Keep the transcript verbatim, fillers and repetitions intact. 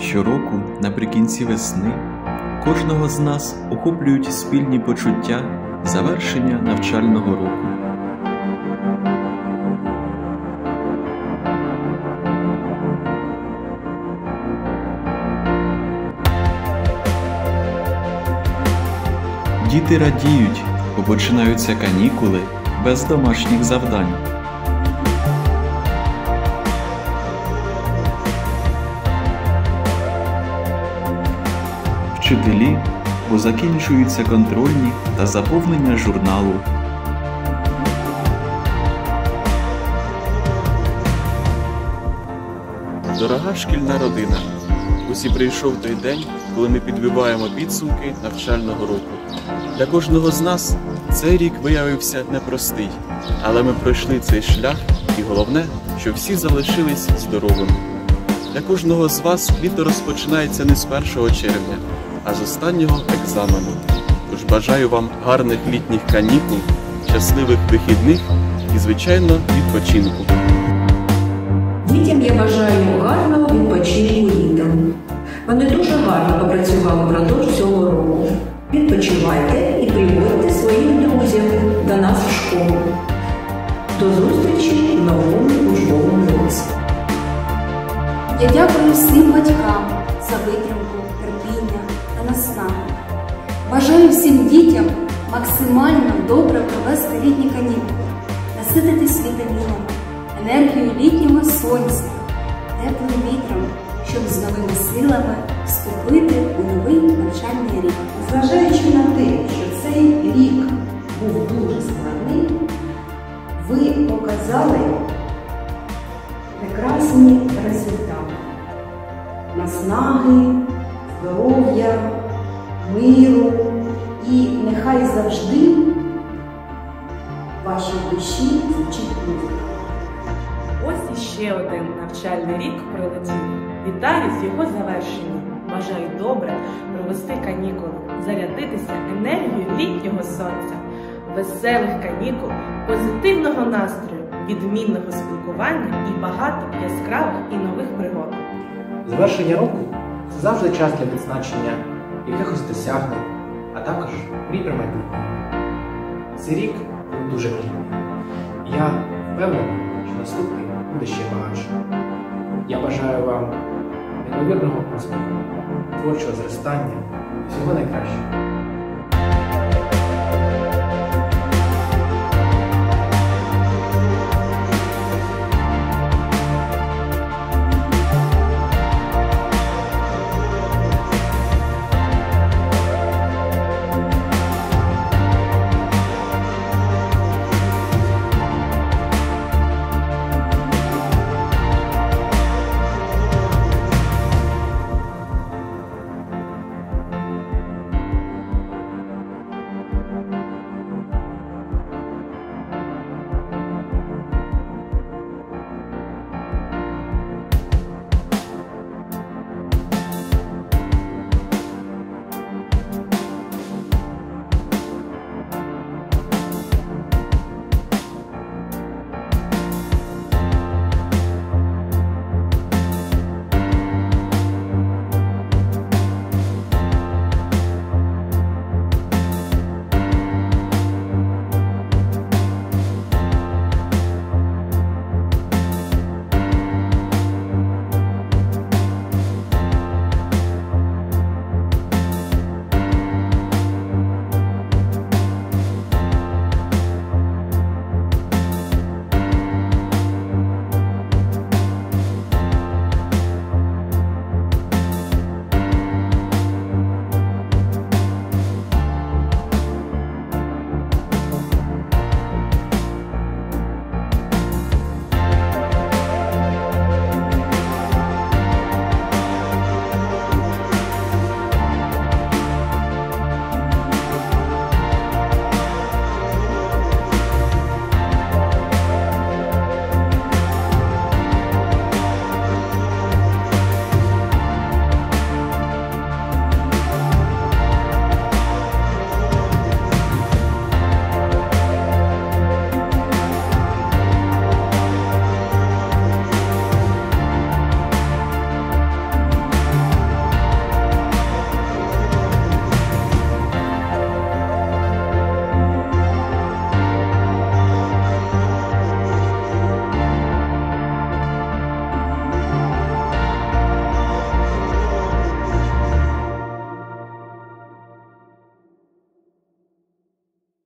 Щороку, наприкінці весни, кожного з нас охоплюють спільні почуття завершення навчального року. Діти радіють, бо починаються канікули без домашніх завдань. Вчителі, бо закінчуються контрольні та заповнення журналу. Дорога шкільна родина, ось і прийшов той день, коли ми підбиваємо підсумки навчального року. Для кожного з нас цей рік виявився непростий, але ми пройшли цей шлях, і головне, що всі залишились здоровими. Для кожного з вас літо розпочинається не з першого червня, а з останнього екзамену. Тож бажаю вам гарних літніх канікул, щасливих вихідних і, звичайно, відпочинку. Дітям я бажаю гарного відпочинку літом. Вони дуже гарно попрацювали впродовж цього року. Відпочивайте і приводьте своїх друзів до нас в школу. До зустрічі в новому службовому році. Я дякую всім батькам за витримку, терпіння та наснагу. Бажаю всім дітям максимально добре провести літні канікули, насититись вітамінами, енергією літнього сонця, теплим вітром, щоб з новими силами вступити у новий навчальний рік. Зважаючи на те, що цей рік був дуже складний, ви показали прекрасні результати. Наснаги, здоров'я, миру і нехай завжди в вашій душі звучить музика. Ось іще один навчальний рік пролетів. Вітаю з його завершенням. Бажаю добре провести канікули, зарядитися енергією літнього сонця, веселих канікул, позитивного настрою, відмінного спілкування і багато яскравих і нових пригод. Завершення року – це завжди час для відзначення якихось досягнень, а також мрій про майбутнє. Цей рік був дуже плідний. Я впевнений, що наступний буде ще багатше. Я бажаю вам неймовірного успіху, творчого зростання і всього найкращого.